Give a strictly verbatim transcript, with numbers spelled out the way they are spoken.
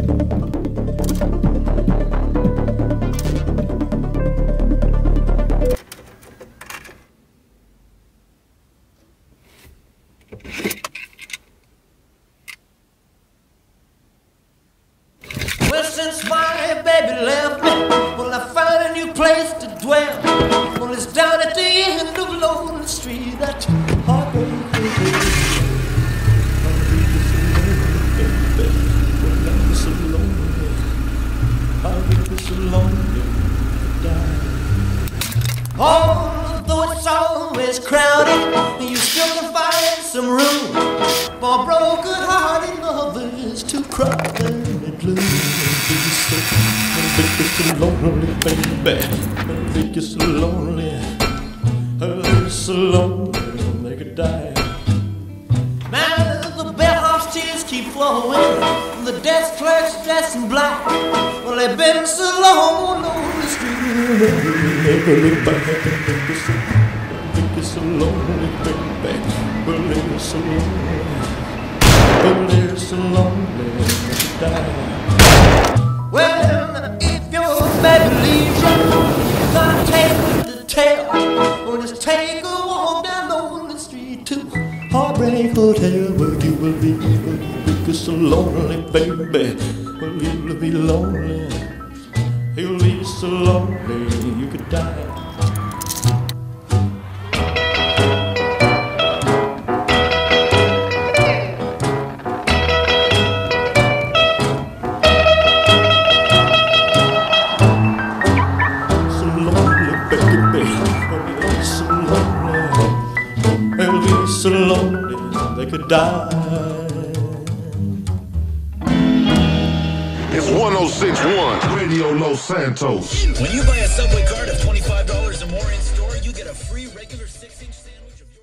Well, since my baby left me, well, I found a new place to dwell. Well, it's down at the end of Lonely Street, that heartbreak hotel. I'll be so lonely, I'll be so lonely, die. Although it's always crowded, you still can find some room for broken-hearted lovers to cry and blue. I'll be so lonely, baby. I'll be so lonely. I'll be so lonely, they could die. Man, the bellhop's tears keep flowing. The desk clerk's dressed in black. Well, they've been so long on the street. I'll be so lonely, baby. Well, they're so lonely. Well, they're so lonely, they could die. Well, if your baby leaves you, you gotta take the tail. Or just take a walk down Lonely Street to Heartbreak Hotel, where you will be, will be so lonely, baby. Well, you'll be lonely. You'll be so lonely, you could die. So lonely they could die. It's one oh six point one Radio Los Santos. When you buy a Subway card of twenty-five dollars or more in store, you get a free regular six inch sandwich of your